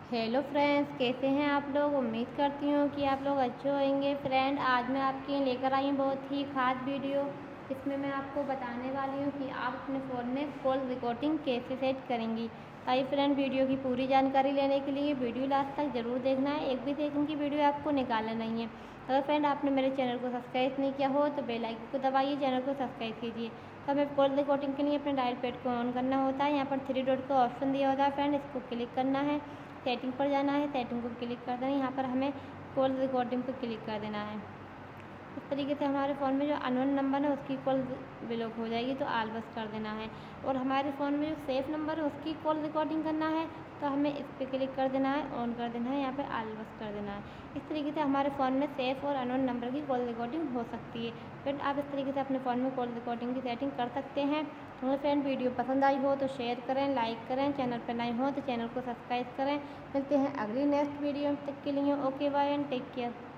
Hello friends, कैसे हैं आप लोग। उम्मीद करती हूँ कि आप लोग अच्छे होंगे। फ्रेंड, आज मैं आपके लिए लेकर आई हूँ बहुत ही खास वीडियो। इसमें मैं आपको बताने वाली हूँ कि आप अपने फ़ोन में कॉल रिकॉर्डिंग कैसे सेट करेंगी। आइए फ्रेंड, वीडियो की पूरी जानकारी लेने के लिए वीडियो लास्ट तक ज़रूर देखना है। एक भी सेकंड की वीडियो आपको निकालना नहीं है। अगर फ्रेंड आपने मेरे चैनल को सब्सक्राइब नहीं किया हो तो बेल आइकन को दबाइए, चैनल को सब्सक्राइब कीजिए। तो हमें कॉल रिकॉर्डिंग के लिए अपने डायल पैड को ऑन करना होता है। यहाँ पर 3 डॉट का ऑप्शन दिया होता है फ्रेंड, इसको क्लिक करना है। सेटिंग पर जाना है, सेटिंग को क्लिक कर देना है। यहाँ पर हमें कॉल रिकॉर्डिंग पर क्लिक कर देना है। इस तरीके से हमारे फ़ोन में जो अननोन नंबर है उसकी कॉल ब्लॉक हो जाएगी, तो ऑल बस कर देना है। और हमारे फ़ोन में जो सेफ नंबर है उसकी कॉल रिकॉर्डिंग करना है, तो हमें इस पर क्लिक कर देना है, ऑन कर देना है, यहाँ पे ऑल बस कर देना है। इस तरीके से हमारे फ़ोन में सेफ और अननोन नंबर की कॉल रिकॉर्डिंग हो सकती है। फ्रेंड, आप इस तरीके से अपने फ़ोन में कॉल रिकॉर्डिंग की सेटिंग कर सकते हैं। अगर फ्रेंड वीडियो पसंद आई हो तो शेयर करें, लाइक करें, चैनल पर नए हो तो चैनल को सब्सक्राइब करें। मिलते हैं अगली नेक्स्ट वीडियो तक के लिए। Okay bye and take care.